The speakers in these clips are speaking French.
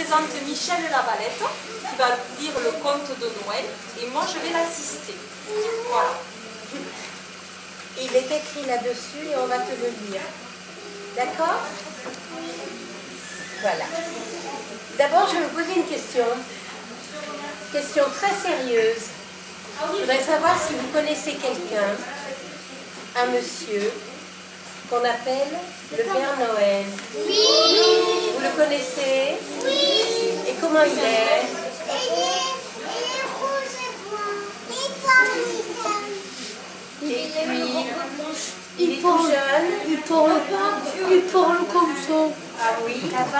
présente Michel Lavalette, qui va lire le conte de Noël, et moi je vais l'assister. Voilà. Il est écrit là-dessus et on va te le lire. D'accord? Voilà. D'abord, je vais vous poser une question. Question très sérieuse. Je voudrais savoir si vous connaissez quelqu'un, un monsieur, qu'on appelle le Père Noël. Oui. Vous le connaissez? Oui. Et comment il est? Et puis, il est tout jeune. Il parle comme ça. Ah oui.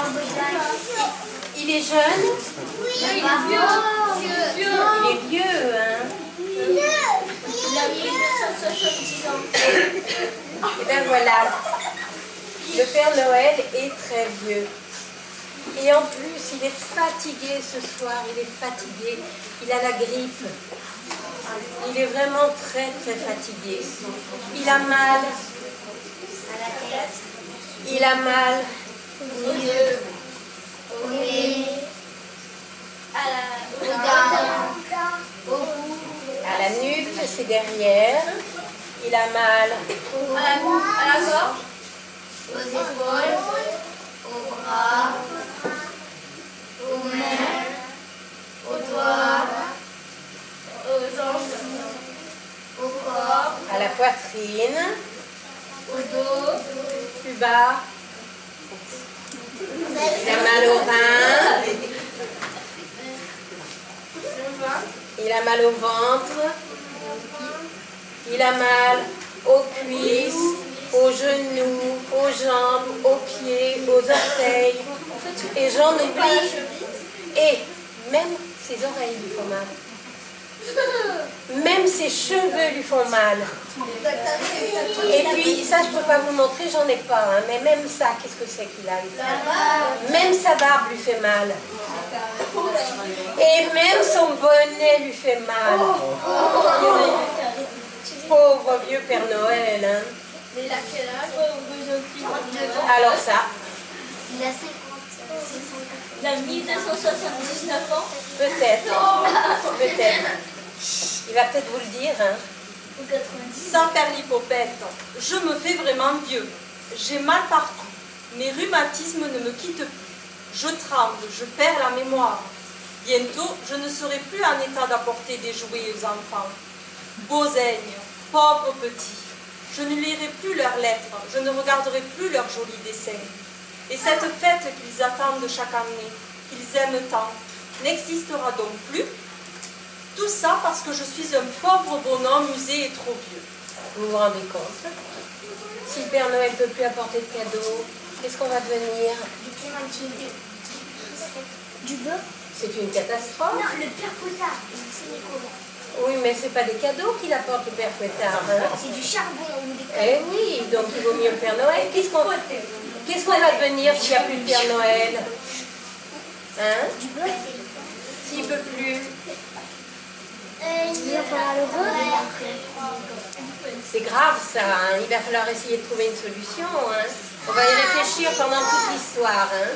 Il est jeune. Oui, il est vieux. Il est vieux, hein. Il a 1970 ans. Et bien voilà. Le Père Noël est très vieux. Et en plus, il est fatigué ce soir. Il est fatigué. Il a la grippe. Il est vraiment très très fatigué. Il a mal. À la tête. Il a mal. Oui. Au dents. Au cou. À la nuque, c'est derrière. Il a mal. À la gorge. Aux épaules. Aux bras. Aux mains. Aux doigts. Aux jambes. Au corps. À la poitrine. Au dos. Plus bas. Il a mal au rein. Il a mal au ventre. Il a mal aux cuisses, aux genoux, aux jambes, aux pieds, aux orteils. Et j'en oublie. Et même ses oreilles lui font mal. Même ses cheveux lui font mal. Et puis, ça, je ne peux pas vous montrer, j'en ai pas. Hein, mais même ça, qu'est-ce que c'est qu'il a? Même sa barbe lui fait mal. Et même son bonnet lui fait mal. Pauvre vieux Père Noël. Hein. Il a quel âge? Alors ça, Il a 50. Il a 1979 ans. peut-être. Peut-être. Il va peut-être vous le dire. Hein. Ou 90. Sans faire l'hypopète, je me fais vraiment vieux. J'ai mal partout. Mes rhumatismes ne me quittent plus. Je tremble, je perds la mémoire. Bientôt, je ne serai plus en état d'apporter des jouets aux enfants. Beaux-aignes, pauvres petits. Je ne lirai plus leurs lettres, je ne regarderai plus leurs jolis dessins. Et cette fête qu'ils attendent chaque année, qu'ils aiment tant, n'existera donc plus. Tout ça parce que je suis un pauvre bonhomme usé et trop vieux. Vous vous rendez compte? Si le Père Noël ne peut plus apporter de cadeaux, qu'est-ce qu'on va devenir? Du beurre? C'est une catastrophe. Non, le père Fouettard. C'est Nicolas. Oui, mais c'est pas des cadeaux qu'il apporte le Père Fouettard. Hein? C'est du charbon ou des Eh oui, donc il vaut mieux le Père Noël. Qu'est-ce qu'on va devenir s'il n'y a plus de Père Noël? Hein? Du beurre? S'il ne peut plus. Il va falloir le beurre. C'est grave ça, hein? Il va falloir essayer de trouver une solution. Hein? On va y réfléchir pendant toute l'histoire. Hein?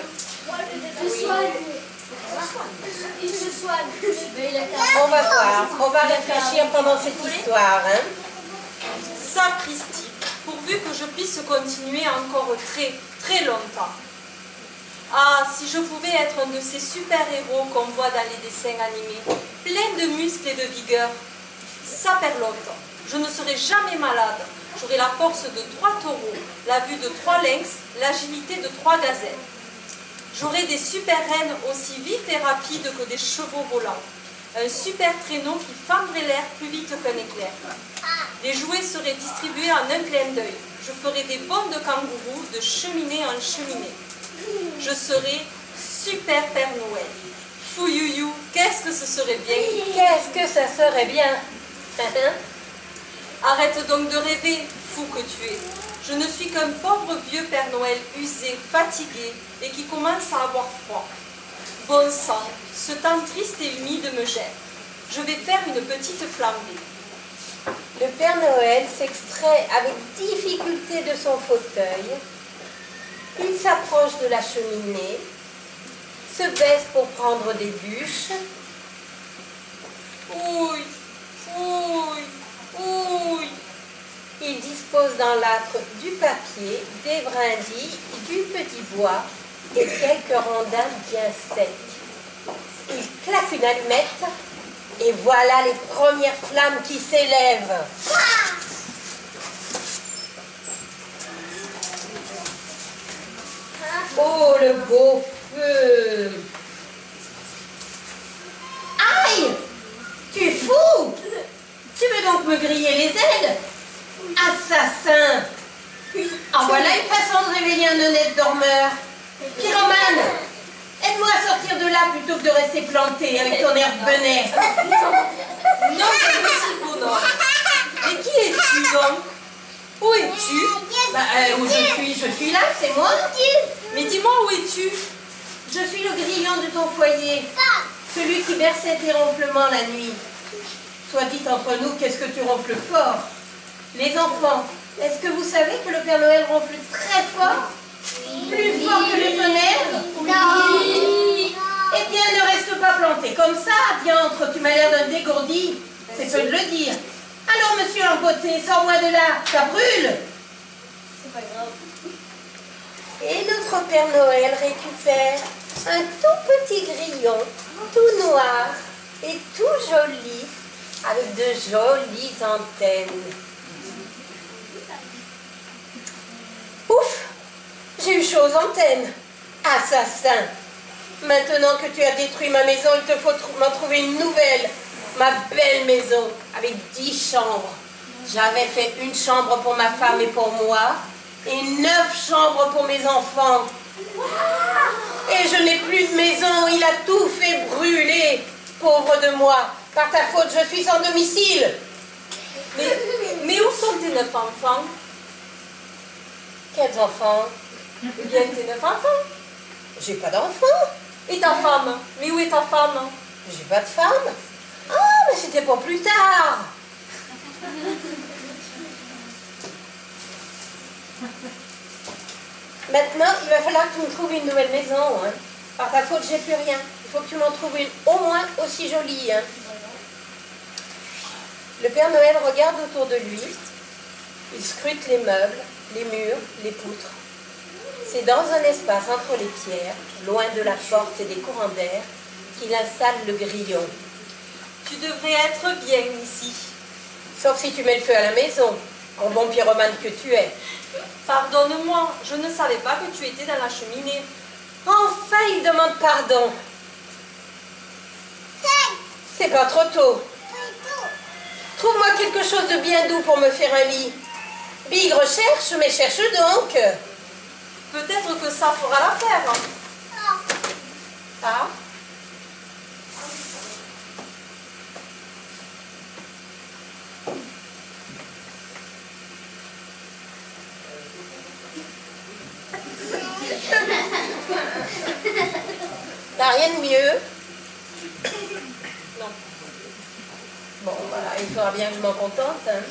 Il se soigne. On va voir, on va réfléchir pendant cette histoire. Hein? Sapristi, pourvu que je puisse continuer encore très, très longtemps. Ah, si je pouvais être un de ces super-héros qu'on voit dans les dessins animés, plein de muscles et de vigueur. Saperlotte, je ne serai jamais malade. J'aurai la force de 3 taureaux, la vue de 3 lynx, l'agilité de 3 gazelles. J'aurai des super rennes aussi vifs et rapides que des chevaux volants. Un super traîneau qui fendrait l'air plus vite qu'un éclair. Les jouets seraient distribués en un clin d'œil. Je ferai des bonds de kangourou de cheminée en cheminée. Je serai super Père Noël. Fouyouyou, qu'est-ce que ce serait bien. Qu'est-ce que ça serait bien. Arrête donc de rêver, fou que tu es. Je ne suis qu'un pauvre vieux Père Noël usé, fatigué et qui commence à avoir froid. Bon sang, ce temps triste et humide me gêne. Je vais faire une petite flambée. Le Père Noël s'extrait avec difficulté de son fauteuil. Il s'approche de la cheminée, se baisse pour prendre des bûches. Oui, oui, oui. Il dispose dans l'âtre du papier, des brindilles, du petit bois et quelques rondins bien secs. Il claque une allumette et voilà les premières flammes qui s'élèvent. Oh, le beau feu! Aïe! Tu es fou! Tu veux donc me griller les ailes? Assassin! En voilà une façon de réveiller un honnête dormeur. Pyromane, aide-moi à sortir de là plutôt que de rester planté avec ton air benet. Non, petit bonhomme. Mais qui es-tu donc? Où es-tu? Où je suis là, c'est moi. Mais dis-moi, où es-tu? Je suis le grillon de ton foyer, celui qui berçait tes ronflements la nuit. Soit dit entre nous, qu'est-ce que tu ronfles fort? Les enfants, est-ce que vous savez que le Père Noël ronfle très fort? Plus fort que le tonnerre? Oui. Eh bien, ne reste pas planté comme ça, diantre, tu m'as l'air d'un dégourdi, c'est peu de le dire. Alors, monsieur Lampoté, sors-moi de là, ça brûle. C'est pas grave. Et notre Père Noël récupère un tout petit grillon, tout noir et tout joli, avec de jolies antennes. Ouf! J'ai eu chaud aux antennes. Assassin! Maintenant que tu as détruit ma maison, il te faut m'en trouver une nouvelle. Ma belle maison, avec 10 chambres. J'avais fait une chambre pour ma femme et pour moi, et 9 chambres pour mes enfants. Et je n'ai plus de maison, il a tout fait brûler. Pauvre de moi, par ta faute, je suis sans domicile. Mais où sont tes 9 enfants? Quels enfants? Eh bien, tes 9 enfants. J'ai pas d'enfants. Et ta femme? Mais où est ta femme? J'ai pas de femme. Ah, mais c'était pour plus tard. Maintenant, il va falloir que tu me trouves une nouvelle maison. Hein. Par ta faute, j'ai plus rien. Il faut que tu m'en trouves une au moins aussi jolie. Hein. Le Père Noël regarde autour de lui. Il scrute les meubles, les murs, les poutres. C'est dans un espace entre les pierres, loin de la porte et des courants d'air, qu'il installe le grillon. Tu devrais être bien ici. Sauf si tu mets le feu à la maison, en bon pyromane que tu es. Pardonne-moi, je ne savais pas que tu étais dans la cheminée. Enfin, il demande pardon. C'est pas trop tôt. Trouve-moi quelque chose de bien doux pour me faire un lit. Bigre cherche, mais cherche donc. Peut-être que ça fera l'affaire. Ah. T'as rien de mieux? Non. Bon, voilà, il faudra bien que je m'en contente. Hein.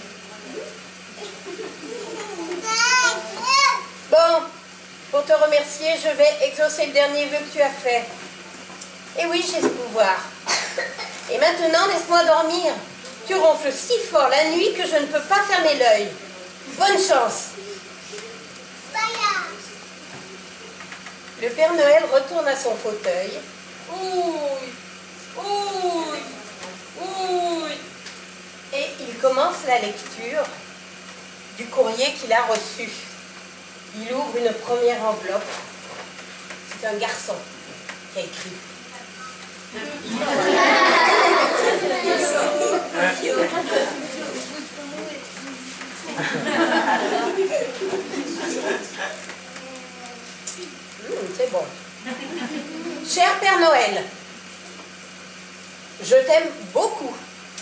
Bon, pour te remercier, je vais exaucer le dernier vœu que tu as fait. Et oui, j'ai ce pouvoir. Et maintenant, laisse-moi dormir. Tu ronfles si fort la nuit que je ne peux pas fermer l'œil. Bonne chance. Le Père Noël retourne à son fauteuil. Oui, oui, oui. Et il commence la lecture du courrier qu'il a reçu. Il ouvre une première enveloppe. C'est un garçon qui a écrit. C'est bon. Cher Père Noël, je t'aime beaucoup.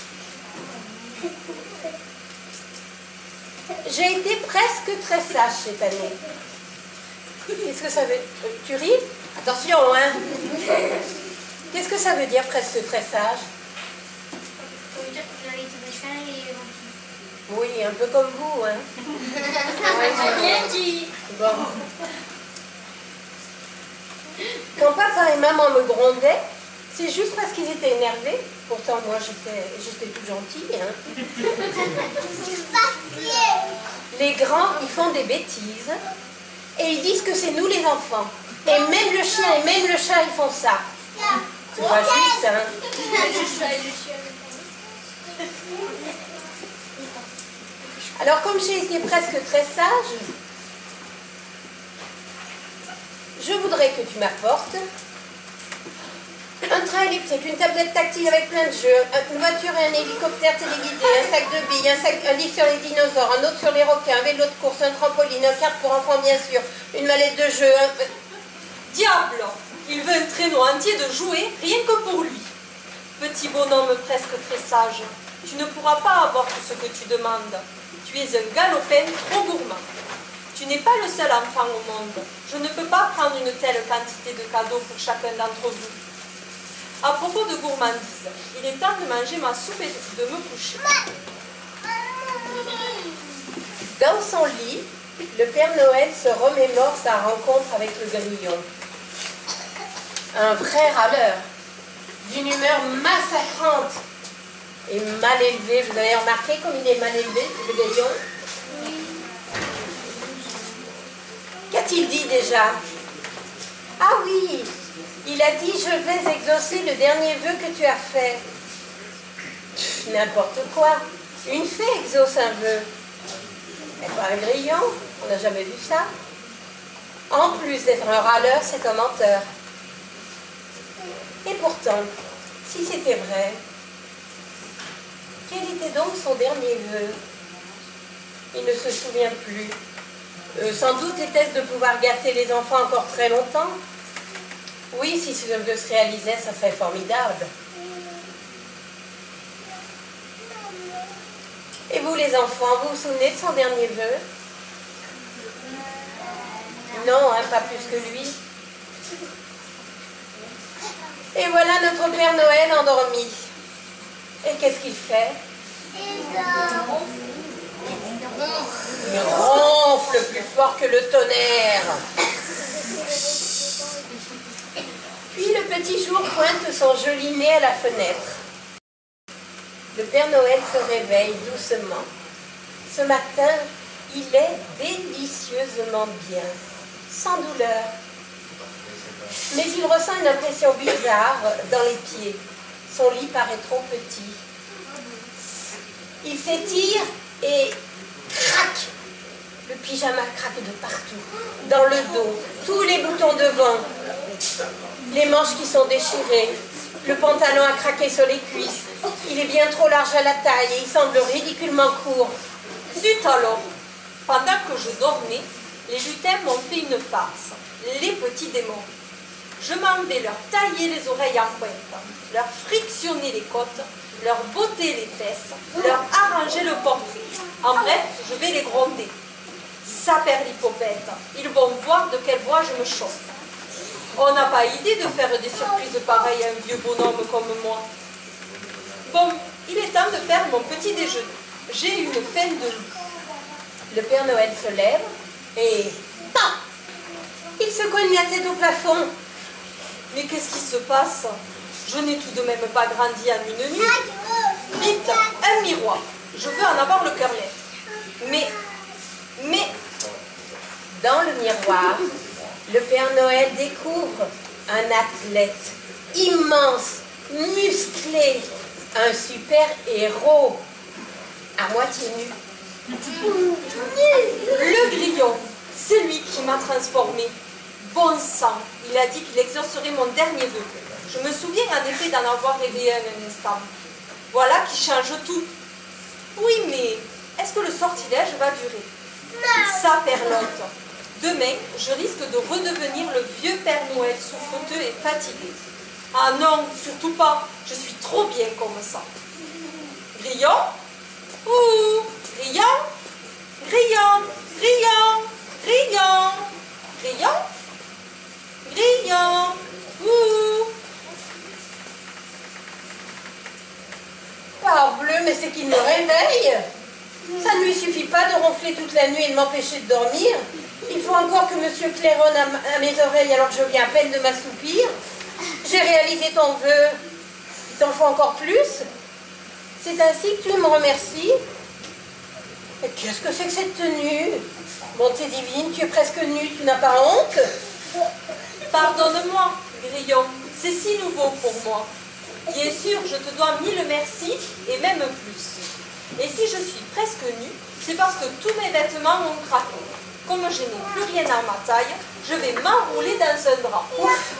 J'ai été presque très sage cette année. Qu'est-ce que ça veut dire? Tu ris? Attention, hein? Qu'est-ce que ça veut dire presque très sage? Ça veut dire que vous avez été méchant et gentil. Oui, un peu comme vous, hein? J'ai rien dit. Bon. Quand papa et maman me grondaient, c'est juste parce qu'ils étaient énervés. Pourtant, moi, j'étais tout gentille. Hein. Les grands, ils font des bêtises et ils disent que c'est nous les enfants. Et même le chien et même le chat, ils font ça. C'est pas juste, hein. Alors, comme j'ai été presque très sage, je voudrais que tu m'apportes un train électrique, une tablette tactile avec plein de jeux, une voiture et un hélicoptère téléguidé, un sac de billes, un livre sur les dinosaures, un autre sur les requins, un vélo de course, un trampoline, un kart pour enfants bien sûr, une mallette de jeu, Diable! Il veut un traîneau entier de jouets, rien que pour lui. Petit bonhomme presque très sage, tu ne pourras pas avoir tout ce que tu demandes. Tu es un galopin trop gourmand. Tu n'es pas le seul enfant au monde. Je ne peux pas prendre une telle quantité de cadeaux pour chacun d'entre vous. À propos de gourmandise, il est temps de manger ma soupe et de me coucher. Dans son lit, le Père Noël se remémore sa rencontre avec le grillon. Un vrai râleur, d'une humeur massacrante et mal élevé. Vous avez remarqué comme il est mal élevé, le grillon? Qu'a-t-il dit déjà? Ah oui, il a dit « Je vais exaucer le dernier vœu que tu as fait ». N'importe quoi. Une fée exauce un vœu. Mais pas un grillon, on n'a jamais vu ça. En plus d'être un râleur, c'est un menteur. Et pourtant, si c'était vrai, quel était donc son dernier vœu? Il ne se souvient plus. Sans doute était-ce de pouvoir gâter les enfants encore très longtemps. Oui, si ce vœu se réalisait, ça serait formidable. Et vous les enfants, vous vous souvenez de son dernier vœu? Non, hein, pas plus que lui. Et voilà notre Père Noël endormi. Et qu'est-ce qu'il fait? Il ronfle plus fort que le tonnerre. Puis le petit jour pointe son joli nez à la fenêtre. Le Père Noël se réveille doucement. Ce matin, il est délicieusement bien, sans douleur. Mais il ressent une impression bizarre dans les pieds. Son lit paraît trop petit. Il s'étire et craque. Le pyjama craque de partout. Dans le dos, tous les boutons devant, les manches qui sont déchirées, le pantalon a craqué sur les cuisses. Il est bien trop large à la taille et il semble ridiculement court. Zut alors! Pendant que je dormais, les lutins m'ont fait une farce. Les petits démons. Je m'en vais leur tailler les oreilles en pointe, leur frictionner les côtes, leur botter les fesses, leur arranger le portrait. En bref, je vais les gronder. Saperlipopette, ils vont voir de quelle voie je me chauffe. On n'a pas idée de faire des surprises pareilles à un vieux bonhomme comme moi. Bon, il est temps de faire mon petit déjeuner. J'ai une faim de loup. Le Père Noël se lève et... pam! Il se cogne la tête au plafond. Mais qu'est-ce qui se passe? Je n'ai tout de même pas grandi en une nuit. Vite, un miroir. Je veux en avoir le cœur net. Mais... Dans le miroir, le Père Noël découvre un athlète immense, musclé, un super-héros, à moitié nu. Le grillon, c'est lui qui m'a transformée. Bon sang, il a dit qu'il exaucerait mon dernier vœu. Je me souviens en effet d'en avoir rêvé un instant. Voilà qui change tout. Oui, mais est-ce que le sortilège va durer? Saperlotte. Demain, je risque de redevenir le vieux Père Noël souffreteux et fatigué. Ah non, surtout pas. Je suis trop bien comme ça. Grillon? Ouh! Grillon? Grillon? Grillon? Grillon? Grillon? Grillon? Ouh! Parbleu, mais c'est qu'il me réveille. Ça ne lui suffit pas de ronfler toute la nuit et de m'empêcher de dormir. Il faut encore que monsieur claironne à mes oreilles alors que je viens à peine de m'assoupir. J'ai réalisé ton vœu. Il t'en faut encore plus. C'est ainsi que tu me remercies. Et qu'est-ce que c'est que cette tenue? Bonté divine, tu es presque nue, tu n'as pas honte? Pardonne-moi, Grillon, c'est si nouveau pour moi. Bien sûr, je te dois 1000 merci et même plus. Et si je suis presque nue, c'est parce que tous mes vêtements ont craqué. Comme je n'ai plus rien à ma taille, je vais m'enrouler dans un drap. Ouf.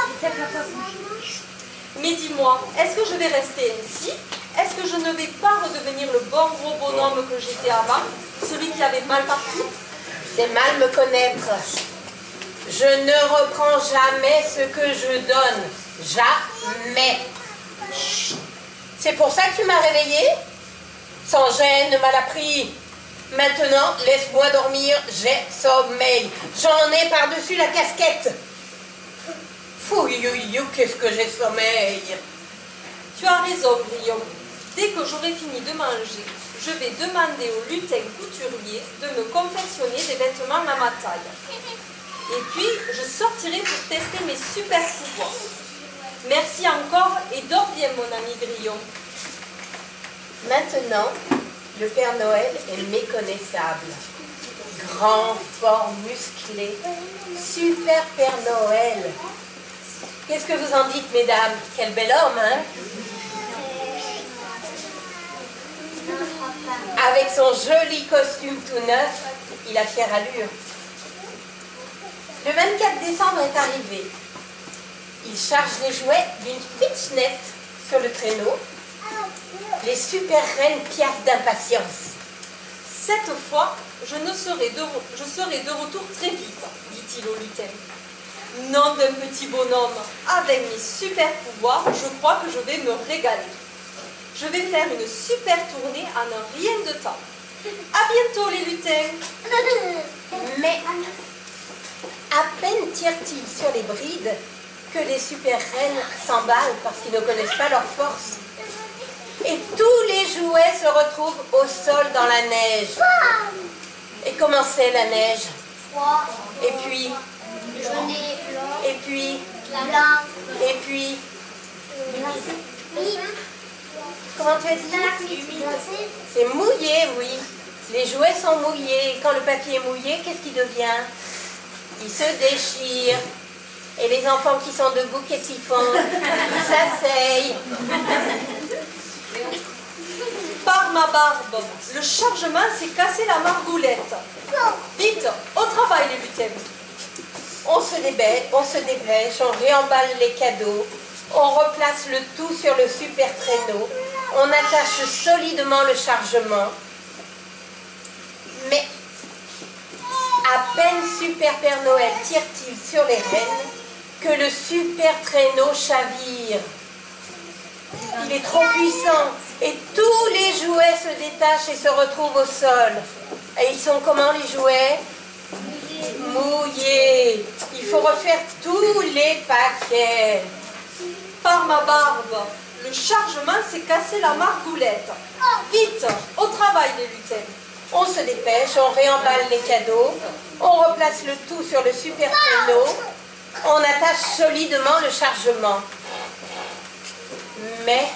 Mais dis-moi, est-ce que je vais rester ainsi? Est-ce que je ne vais pas redevenir le bon gros bonhomme que j'étais avant, celui qui avait mal partout? C'est mal me connaître. Je ne reprends jamais ce que je donne. Jamais. C'est pour ça que tu m'as réveillée? Sans gêne, mal appris. Maintenant, laisse-moi dormir, j'ai sommeil. J'en ai par-dessus la casquette. Fouillouillou, qu'est-ce que j'ai sommeil. Tu as raison, Guillaume. Dès que j'aurai fini de manger, je vais demander au lutin couturier de me confectionner des vêtements à ma taille. Et puis, je sortirai pour tester mes super pouvoirs. Merci encore et dors bien, mon ami Grillon. Maintenant, le Père Noël est méconnaissable. Grand, fort, musclé. Super Père Noël. Qu'est-ce que vous en dites, mesdames? Quel bel homme, hein? Avec son joli costume tout neuf, il a fière allure. Le 24 décembre est arrivé. Il charge les jouets d'une pitchnette sur le traîneau. Les super reines piaffent d'impatience. Cette fois, je serai de retour très vite, dit-il au lutin. Nom d'un petit bonhomme, avec mes super pouvoirs, je crois que je vais me régaler. Je vais faire une super tournée en un rien de temps. À bientôt les lutins. Mais à peine tirent-ils sur les brides que les super reines s'emballent parce qu'ils ne connaissent pas leur force. Et tous les jouets se retrouvent au sol dans la neige. Et comment c'est la neige? Froid, Et puis, jaune, et puis, blanc, et puis, comment tu as dit? C'est mouillé, oui. Les jouets sont mouillés. Et quand le papier est mouillé, qu'est-ce qu'il devient? Il se déchire. Et les enfants qui sont debout, qu'est-ce qu'ils font? Ils s'asseyent. Par ma barbe, le chargement s'est cassé la margoulette. Vite, au travail les lutins. On se dépêche, on réemballe les cadeaux, on replace le tout sur le super traîneau, on attache solidement le chargement. Mais à peine Super Père Noël tire-t-il sur les rênes que le super traîneau chavire. Il est trop puissant et tous les jouets se détachent et se retrouvent au sol. Et ils sont comment les jouets? Mouillés. Il faut refaire tous les paquets. Par ma barbe, le chargement s'est cassé la margoulette. Vite, au travail les lutins. On se dépêche, on réemballe les cadeaux, on replace le tout sur le super traîneau, on attache solidement le chargement. Mais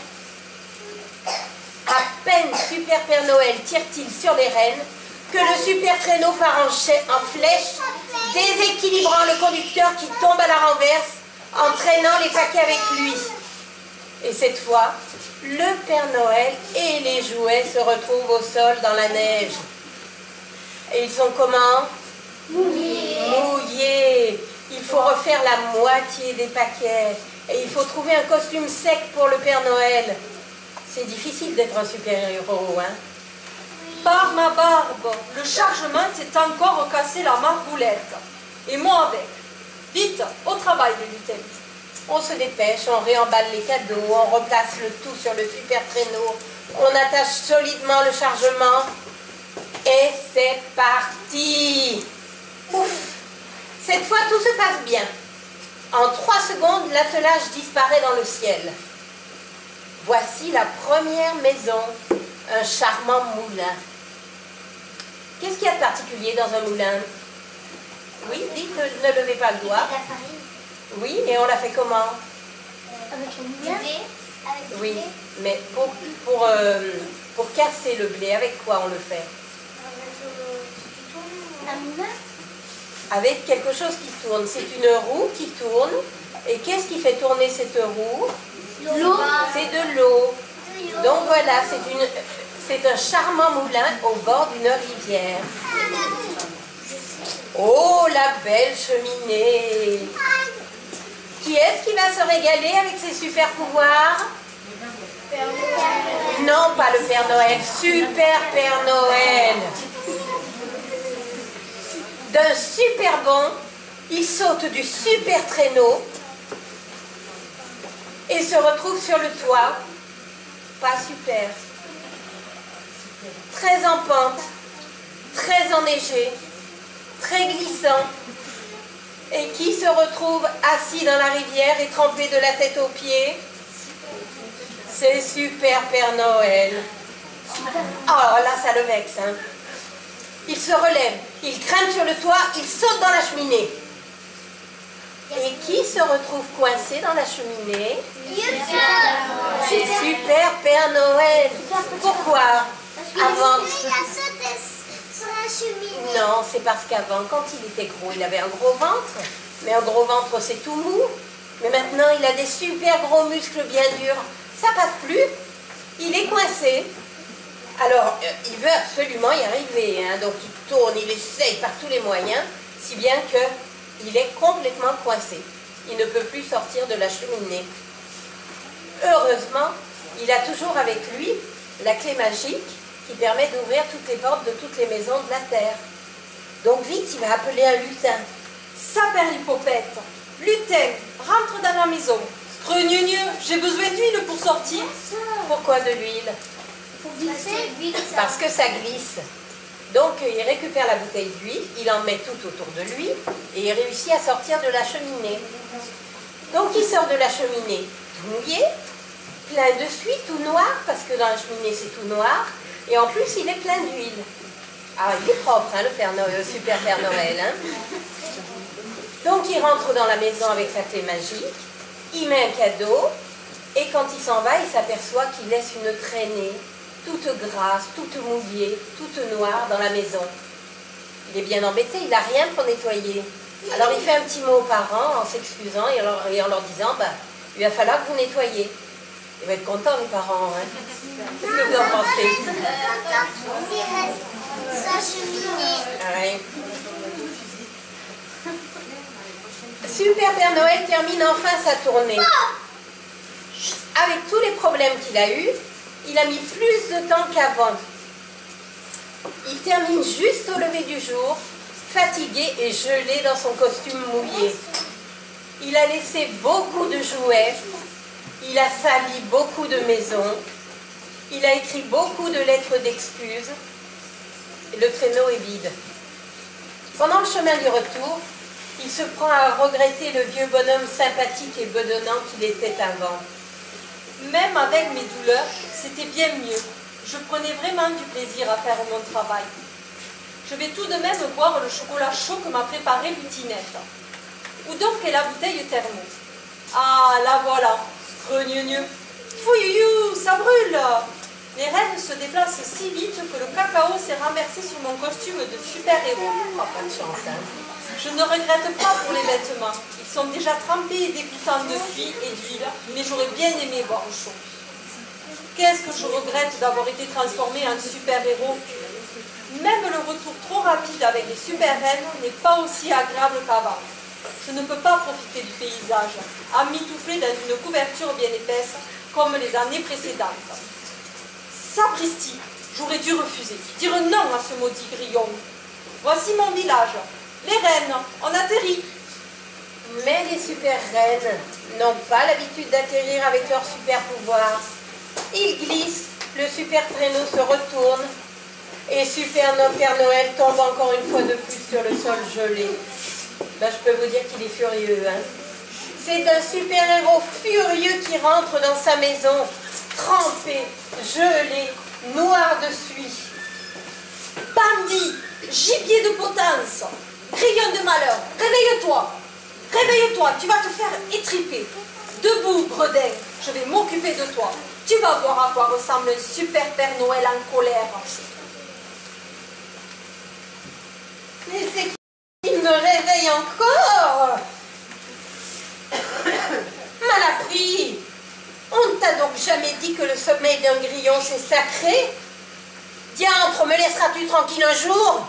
à peine Super Père Noël tire-t-il sur les rênes que le super traîneau part en flèche, déséquilibrant le conducteur qui tombe à la renverse, entraînant les paquets avec lui. Et cette fois, le Père Noël et les jouets se retrouvent au sol dans la neige. Et ils sont comment? Mouillés. Il faut refaire la moitié des paquets. Et il faut trouver un costume sec pour le Père Noël. C'est difficile d'être un super-héros, hein? Par ma barbe, le chargement s'est encore cassé la margoulette. Et moi avec. Vite, au travail les lutins. On se dépêche, on réemballe les cadeaux, on replace le tout sur le super traîneau, on attache solidement le chargement et c'est parti. Ouf! Cette fois, tout se passe bien. En 3 secondes, l'attelage disparaît dans le ciel. Voici la première maison, un charmant moulin. Qu'est-ce qu'il y a de particulier dans un moulin? Oui, dites, ne levez pas le Avec doigt. la farine. Oui, et on la fait comment? Avec le blé. Avec le Oui, blé. mais pour casser le blé, avec quoi on le fait? La moulin. Avec quelque chose qui tourne. C'est une roue qui tourne. Et qu'est-ce qui fait tourner cette roue? L'eau. C'est de l'eau. Donc voilà, c'est un charmant moulin au bord d'une rivière. Oh, la belle cheminée! Qui est-ce qui va se régaler avec ses super pouvoirs? Non, pas le Père Noël, Super Père Noël. D'un super bond, il saute du super traîneau et se retrouve sur le toit. Pas super. Très en pente, très enneigé, très glissant, et qui se retrouve assis dans la rivière et trempé de la tête aux pieds. C'est Super Père Noël. Oh là, ça le vexe, hein. Il se relève, il grimpe sur le toit, il saute dans la cheminée. Et qui se retrouve coincé dans la cheminée? C'est Super Père Noël. Pourquoi? Avant... Non, c'est parce qu'avant, quand il était gros, il avait un gros ventre. Mais un gros ventre, c'est tout mou. Mais maintenant, il a des super gros muscles bien durs. Ça passe plus. Il est coincé. Alors, il veut absolument y arriver. Hein. Donc, il tourne, il essaye par tous les moyens, si bien qu'il est complètement coincé. Il ne peut plus sortir de la cheminée. Heureusement, il a toujours avec lui la clé magique qui permet d'ouvrir toutes les portes de toutes les maisons de la terre. Donc vite, il va appeler un lutin. Saperlipopette, lutin, rentre dans la maison. Screugneux, j'ai besoin d'huile pour sortir. Pourquoi de l'huile? Pour glisser. Parce que ça glisse. Donc il récupère la bouteille d'huile, il en met tout autour de lui et il réussit à sortir de la cheminée. Donc il sort de la cheminée tout mouillé, plein de suie, tout noir, parce que dans la cheminée c'est tout noir, et en plus il est plein d'huile. Ah, il est propre, hein, le Père Noël, le Super Père Noël. Hein. Donc il rentre dans la maison avec sa clé magique, il met un cadeau, et quand il s'en va, il s'aperçoit qu'il laisse une traînée, toute grasse, toute mouillée, toute noire dans la maison. Il est bien embêté, il n'a rien pour nettoyer. Alors il fait un petit mot aux parents en s'excusant et en leur disant, bah, il va falloir que vous nettoyiez. Ils vont être contents les parents. Hein. Qu'est-ce que vous en pensez? Ouais. Super Père Noël termine enfin sa tournée. Avec tous les problèmes qu'il a eus, il a mis plus de temps qu'avant. Il termine juste au lever du jour, fatigué et gelé dans son costume mouillé. Il a laissé beaucoup de jouets, il a sali beaucoup de maisons, il a écrit beaucoup de lettres d'excuses, et le traîneau est vide. Pendant le chemin du retour, il se prend à regretter le vieux bonhomme sympathique et bedonnant qu'il était avant. Même avec mes douleurs, c'était bien mieux. Je prenais vraiment du plaisir à faire mon travail. Je vais tout de même boire le chocolat chaud que m'a préparé Lutinette. Où donc est la bouteille thermo? Ah, la voilà. Screugneux. Fouillou, ça brûle. Les reines se déplacent si vite que le cacao s'est renversé sur mon costume de super-héros. Oh, pas de chance, hein. Je ne regrette pas pour les vêtements. Ils sont déjà trempés et dégoûtants de suie et d'huile, mais j'aurais bien aimé boire chaud. Qu'est-ce que je regrette d'avoir été transformée en super-héros. Même le retour trop rapide avec les super-reines n'est pas aussi agréable qu'avant. Je ne peux pas profiter du paysage, emmitouflé dans une couverture bien épaisse, comme les années précédentes. Sapristi, j'aurais dû refuser, dire non à ce maudit grillon. Voici mon village. Les reines, on atterrit. Mais les super reines n'ont pas l'habitude d'atterrir avec leurs super pouvoirs. Ils glissent, le super traîneau se retourne et Père Noël tombe encore une fois de plus sur le sol gelé. Ben, je peux vous dire qu'il est furieux. Hein. C'est un super-héros furieux qui rentre dans sa maison, trempé, gelé, noir de suie. Bandit, gibier de potence, grillon de malheur, réveille-toi. Réveille-toi, tu vas te faire étriper. Debout, Gredin, je vais m'occuper de toi. Tu vas voir à quoi ressemble un super Père Noël en colère. Mais c'est qu'il me réveille encore. Malappris, on ne t'a donc jamais dit que le sommeil d'un grillon c'est sacré? Diantre, me laisseras-tu tranquille un jour?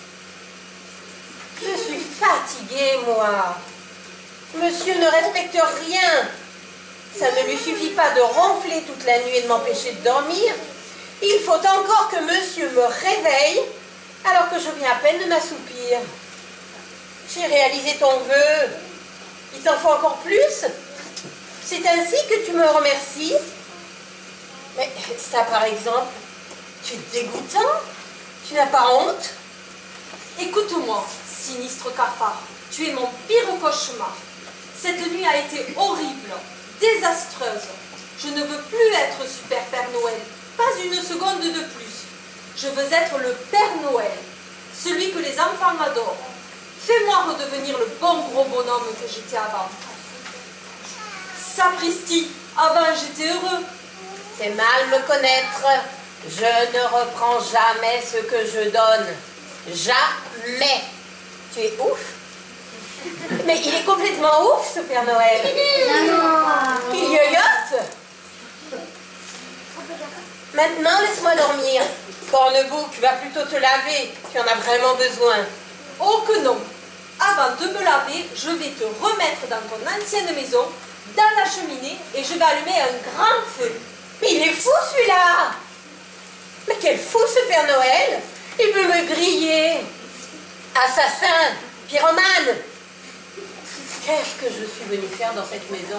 Je suis fatiguée, moi. Monsieur ne respecte rien. Ça ne lui suffit pas de ronfler toute la nuit et de m'empêcher de dormir. Il faut encore que monsieur me réveille alors que je viens à peine de m'assoupir. J'ai réalisé ton vœu. Il t'en faut encore plus? C'est ainsi que tu me remercies? Mais ça, par exemple, tu es dégoûtant. Tu n'as pas honte? Écoute-moi, sinistre cafard, tu es mon pire cauchemar. Cette nuit a été horrible, désastreuse. Je ne veux plus être super Père Noël, pas une seconde de plus. Je veux être le Père Noël, celui que les enfants adorent. Fais-moi redevenir le bon gros bonhomme que j'étais avant. Sapristi, avant j'étais heureux. C'est mal me connaître. Je ne reprends jamais ce que je donne. Jamais. Tu es ouf? Mais il est complètement ouf, ce Père Noël. Il yoyote. Maintenant, laisse-moi dormir. Cornebouc, va plutôt te laver. Tu en as vraiment besoin. Oh que non. Avant de me laver, je vais te remettre dans ton ancienne maison, dans la cheminée, et je vais allumer un grand feu. Mais il est fou, celui-là. Mais quel fou, ce Père Noël. Il veut me griller. Assassin, pyromane. Qu'est-ce que je suis venue faire dans cette maison?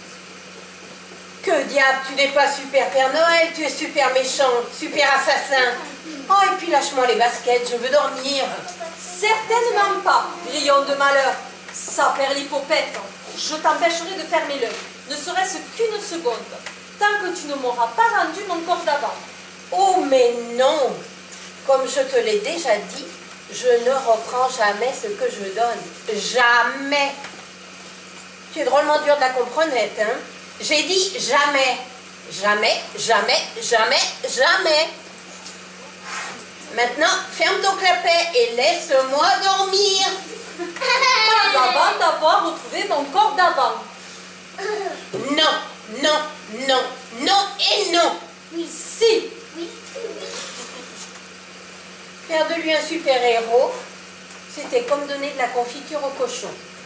Que diable, tu n'es pas super Père Noël, tu es super méchant, super assassin. Oh, et puis lâche-moi les baskets, je veux dormir. Certainement pas, grillon de malheur. Saperlipopette, je t'empêcherai de fermer l'œil, ne serait-ce qu'une seconde, tant que tu ne m'auras pas rendu mon corps d'avant. Oh, mais non. Comme je te l'ai déjà dit, je ne reprends jamais ce que je donne. Jamais. Tu es drôlement dur de la comprenette, hein? J'ai dit jamais. Jamais, jamais, jamais, jamais. Maintenant, ferme ton clapet et laisse-moi dormir. Pas avant d'avoir retrouvé mon corps d'avant. Non, non, non, non et non. Oui. Si. Oui. Faire de lui un super-héros, c'était comme donner de la confiture au cochon.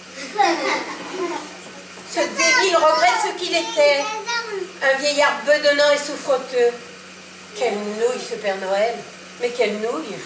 Ce débile regrette ce qu'il était. Un vieillard bedonnant et souffreteux. Quelle nouille, ce Père Noël. Mais quelle nouille.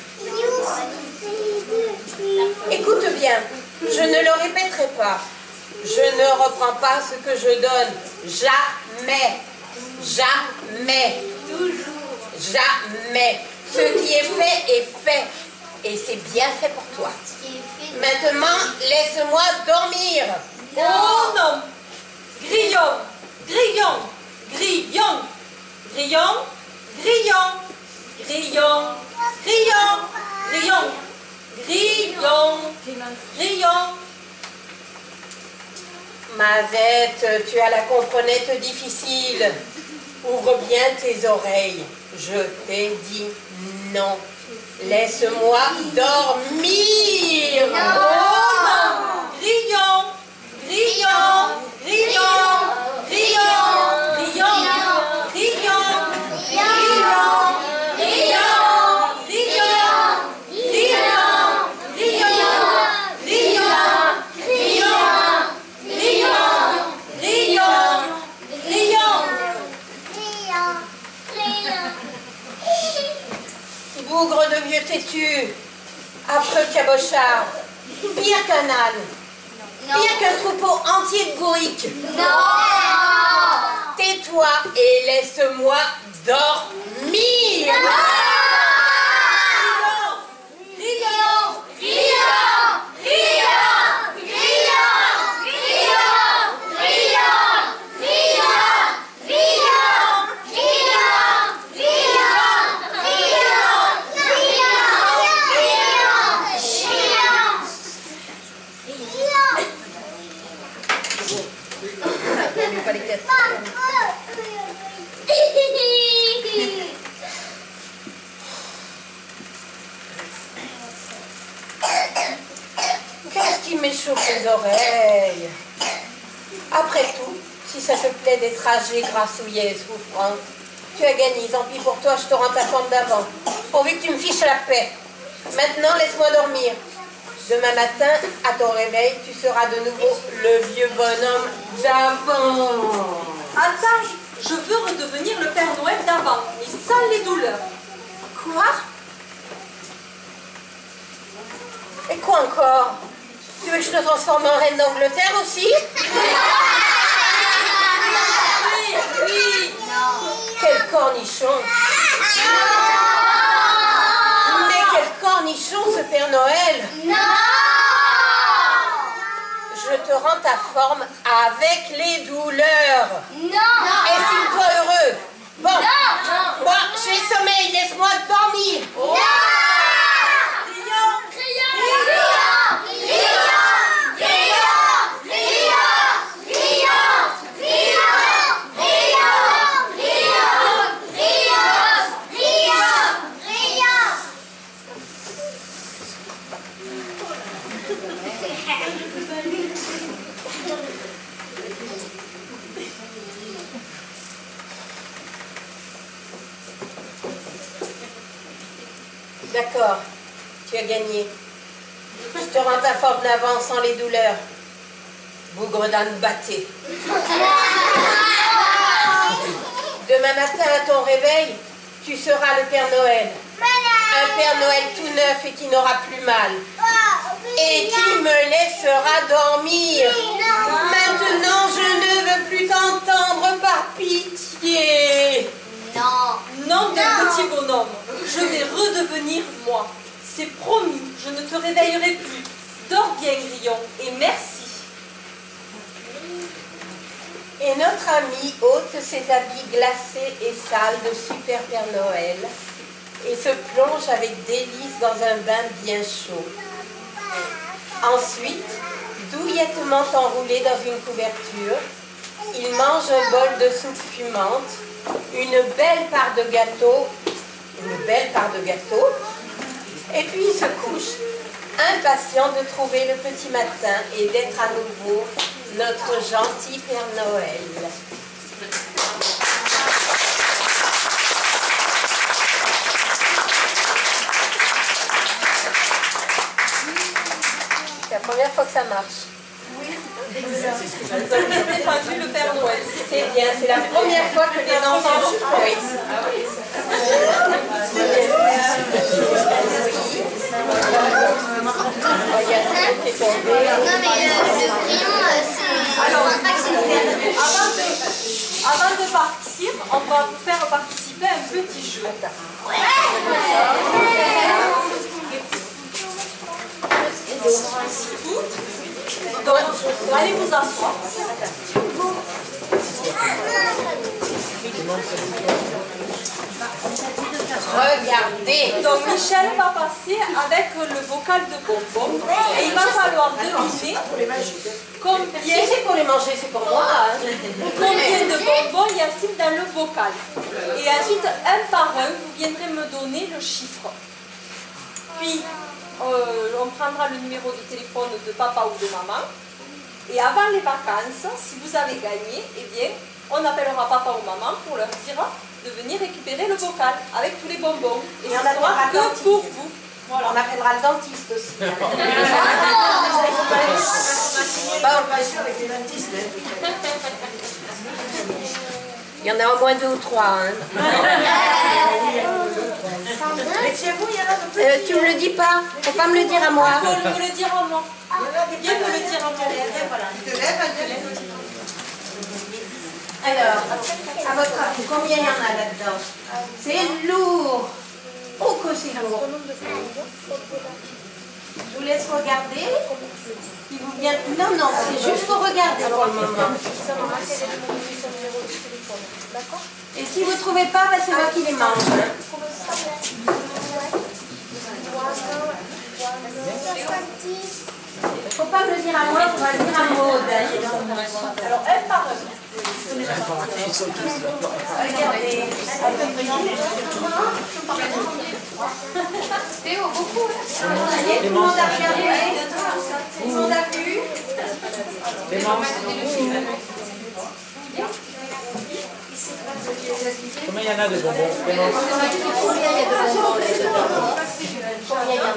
Écoute bien, je ne le répéterai pas. Je ne reprends pas ce que je donne. Jamais. Jamais. Jamais. Ce qui est fait. Et c'est bien fait pour toi. Maintenant, laisse-moi dormir. Oh non. Grillon, grillon, grillon, grillon, grillon, grillon, grillon, grillon, grillon, grillon. Mazette, tu as la comprenette difficile. Ouvre bien tes oreilles. Je t'ai dit non. Laisse-moi dormir. Oh non. Grillon, grillon, grillon, grillon, grillon, grillon, grillon, grillon, Bougre de vieux têtu, affreux cabochard, pire qu'un âne, pire qu'un troupeau entier de bourriques. Non. Tais-toi et laisse-moi dormir. Mais pas les 4. Qu'est-ce qui m'échauffe les oreilles? Après tout, si ça te plaît d'être âgée, grassouillée et souffrante, tu as gagné, tant pis pour toi, je te rends ta forme d'avant. Pourvu que tu me fiches la paix. Maintenant, laisse-moi dormir. Demain matin, à ton réveil, tu seras de nouveau le vieux bonhomme d'avant. Attends, je veux redevenir le Père Noël d'avant, mais sans les douleurs. Quoi? Et quoi encore? Tu veux que je te transforme en reine d'Angleterre aussi? Oui, oui. Quel cornichon! Mais quel cornichon ce Père Noël! Je te rends ta forme avec les douleurs. Estime-toi heureux. Bon, moi j'ai sommeil, laisse-moi dormir. D'accord, tu as gagné. Je te rends ta forme d'avant sans les douleurs. Bougre d'âne batté. Demain matin à ton réveil, tu seras le Père Noël. Un Père Noël tout neuf et qui n'aura plus mal. Et qui me laissera dormir. Maintenant, je ne veux plus t'entendre par pitié. Non, mon petit bonhomme, je vais redevenir moi. C'est promis, je ne te réveillerai plus. Dors bien, Grillon, et merci. Et notre ami ôte ses habits glacés et sales de Super Père Noël et se plonge avec délice dans un bain bien chaud. Ensuite, douillettement enroulé dans une couverture, il mange un bol de soupe fumante, une belle part de gâteau, et puis il se couche, impatient de trouver le petit matin et d'être à nouveau notre gentil Père Noël. C'est la première fois que ça marche. J'ai défendu le Père Noël. C'est bien, c'est la première fois que les enfants jouent. Oui. Alors, avant de partir, on va vous faire participer à un petit jeu. Donc, allez vous asseoir. Regardez. Donc Michel va passer avec le bocal de bonbons et il va falloir deviner combien, Si c'est pour les manger, c'est pour moi. Hein. Combien de bonbons y a-t-il dans le bocal. Et ensuite, un par un, vous viendrez me donner le chiffre. Puis, on prendra le numéro de téléphone de papa ou de maman. Et avant les vacances, si vous avez gagné, eh bien, on appellera papa ou maman pour leur dire de venir récupérer le bocal avec tous les bonbons. Et on ce sera appellera le que dentiste. pour vous. Voilà. On appellera le dentiste aussi. Bon. Il y en a au moins 2 ou 3. Hein. Mais chez vous, il y en a de plus. Tu me le dis pas. Faut pas me le dire à moi. Il faut me le dire à moi. Viens me le dire à moi. Tu te lèves, elle te lève. Alors, à votre avis, combien il y en a là-dedans? C'est lourd. Oh que c'est lourd. Je vous laisse regarder. Il vous vient... Non, non, c'est juste pour regarder pour le moment. Et si vous ne trouvez pas, ben c'est moi qui les mange. Faut pas me le dire à moi, on va le dire à Maud. Alors, un Ils sont tous là. Regardez. Théo, beaucoup. Tout le monde a regardé. Tout le monde a vu. Combien il y en a de bonbons? Combien il y a de bonbons là-dedans? Combien il y en a?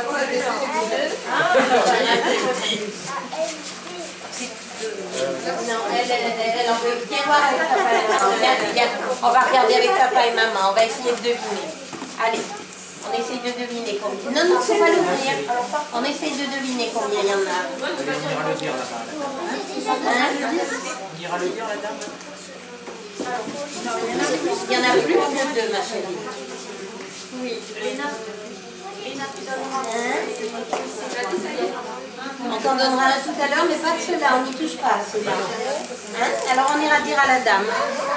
Non, elle en veut. Viens voir avec papa et maman. On va regarder avec papa et maman. On va essayer de deviner. Allez, on essaye de deviner combien. Non, non, c'est pas l'ouvrir. On essaye de deviner combien il y en a. On ira le dire là-bas. Hein? On ira le dire la dame. Il y en a plus que deux, ma chérie. Oui. On t'en donnera un tout à l'heure, mais pas de ceux-là, on n'y touche pas à ceux-là. Hein? Alors on ira dire à la dame.